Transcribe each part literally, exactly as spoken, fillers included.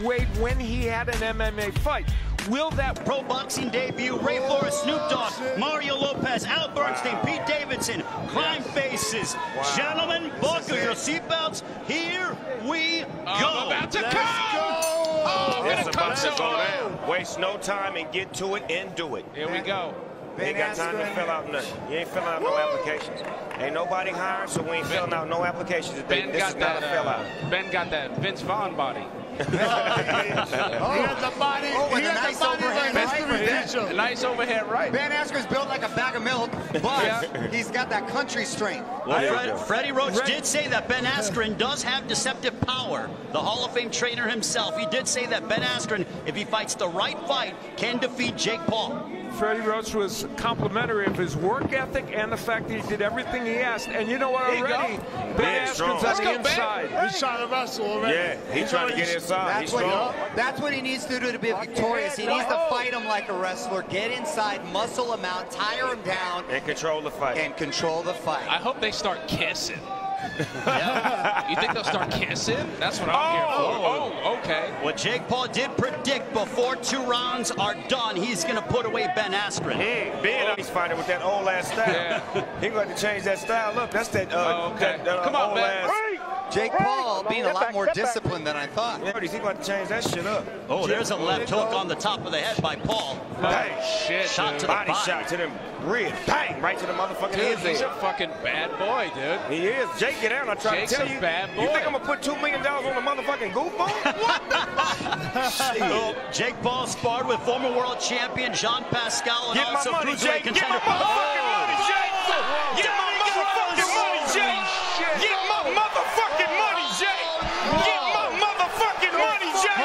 weighed when he had an M M A fight. Will that pro boxing debut? Ray Flores, Snoop Dogg, Mario Lopez, Al Bernstein, wow. Pete Davidson, Crime Faces. Wow. Gentlemen, buckle your seatbelts. Here we oh, go. About to Let's go. go. Oh, it's about so to go down. Waste no time and get to it and do it. Here we go. You ain't got time to fill out nothing. You ain't filling out no applications. Ain't nobody hired, so we ain't filling out no applications today. Ben this got is not that, a fill out. Uh, Ben got that Vince Vaughn body. oh, he has the body. Oh, with he a has nice the body overhead right. A nice overhead right. Ben Askren's built like a bag of milk, but yeah. he's got that country strength. Well, Fred, Freddie Roach Red. did say that Ben Askren does have deceptive power. The Hall of Fame trainer himself, he did say that Ben Askren, if he fights the right fight, can defeat Jake Paul. Freddie Roach was complimentary of his work ethic and the fact that he did everything he asked. And you know what, already, Ben Askren's on the inside. He's trying to wrestle already. Yeah, he's trying to get inside. That's what, he, that's what he needs to do to be victorious. He needs to fight him like a wrestler, get inside, muscle him out, tire him down. And control the fight. And control the fight. I hope they start kissing. Yeah. You think they'll start kissing? That's what I'm oh, here for. Oh, okay. What Jake Paul did predict before two rounds are done, he's going to put away Ben Askren. Hey, Ben, oh. he's fighting with that old ass style. Yeah. He's going to change that style up. That's that, uh, oh, okay. that, that uh, Come on, old Ben. ass. Jake Paul being a lot more disciplined than I thought. Yeah, he's going to change that shit up. Oh, there's a left hook on the top of the head by Paul. Bang. Shit, shot dude. to the body body. shot to them ribs. Bang, right to the motherfucking Dude, head. he's a fucking bad boy, dude. He is. Jake, get out. I try Jake's to tell a you. bad boy. You think I'm going to put two million dollars on a motherfucking goofball? What the fuck? Well, Jake Paul sparred with former world champion Jean Pascal and Get also my money, cruiserweight Jake. Get contender. my motherfucking money, Jake. Get my motherfucking money, Jake. Get my motherfucking money, Jake. Get my motherfucking money, Jake.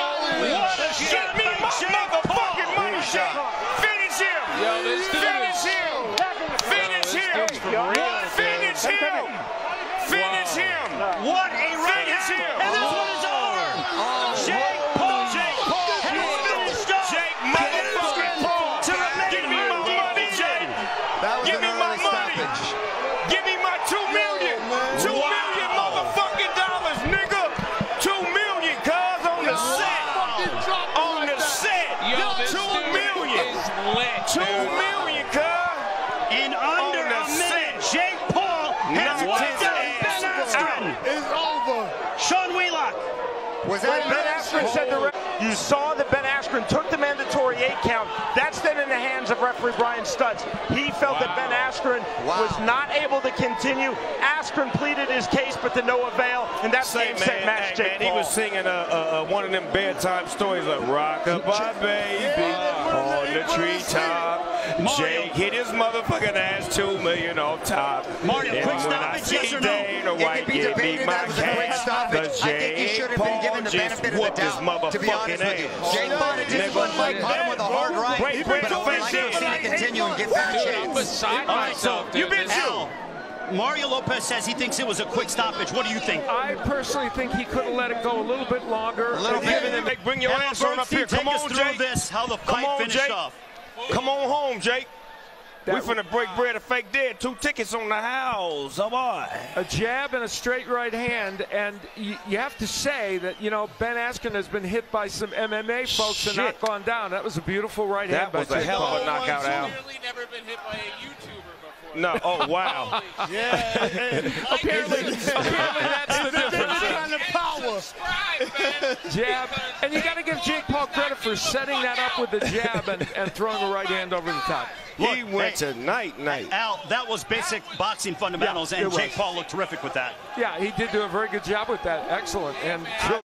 Get me my motherfucking money, Jake. Finish him. Yo, let's do Finish this. him. Finish him. Finish him. Finish him. What a Finish him. And this one is over. Jake Paul. Jake Paul. has finished off. Jake motherfucking Paul. To remain Give me my money, Jake. That was Give me an my early money. stoppage. Give me my two million. Two million motherfucking dollars, nigga. Two million, cuz on the set. On the set. Yo, this Two dude million. is lit, Two dude. million, cuz. In under On the a minute, set. Jake Paul has Knocked knocked his out ass Ben Askren. It's over. Sean Wheelock. Was that Ben Askren said the you saw that Ben Askren took the mandatory eight count. That's then in the hands of referee Brian Stutz. He felt Wow. that Ben Askren Wow. was not able to continue. Askren pleaded his case, but to no avail, and that's Say, game set man, match. hey, Jake man, he Paul. was singing uh, uh, uh, one of them bedtime stories like "Rockabye Baby" on the treetop. Jake hit his motherfucking ass two million off top. Mario, and quick when I stoppage, see yes or no? Dana It White could be give me debated my that was a quick cash, stoppage. cause I think he Jake should have been given the Paul benefit just of the whooped his doubt, to be honest motherfucking with you. ass. Jake Paul did just Nigga, one fight, caught him with a hard right. Wait, But wait, I'd wait, like to wait. see him continue and get that Dude, I'm chance. beside All right, so myself, you dude. been This- Al, Mario Lopez says he thinks it was a quick stoppage. What do you think? I personally think he could have let it go a little bit longer. A little Give bit. it to- Bring your Al ass on up Bernstein, here. Come take us on, through Jake. this, how the Come fight on, finished Jake. off. Come on home, Jake. We That- finna break bread and fake dead. Two tickets on the house. Oh, boy. A jab and a straight right hand, and you, you have to say that, you know, Ben Askren has been hit by some M M A folks and not Shit. gone down. That was a beautiful right That hand by was a Jake hell Paul. of a knockout, Al. Clearly never been hit by a YouTuber before. No, oh, wow. Yeah. Apparently, apparently that's the difference. Kind of power. Subscribe, man. Jab, and you got to give Jake Paul credit for setting that up with the jab and, and throwing the right hand over the top. He Look, went hey, to night night. Al, that was basic boxing fundamentals, Yeah, and it was. Jake Paul looked terrific with that. Yeah, he did do a very good job with that. Excellent. And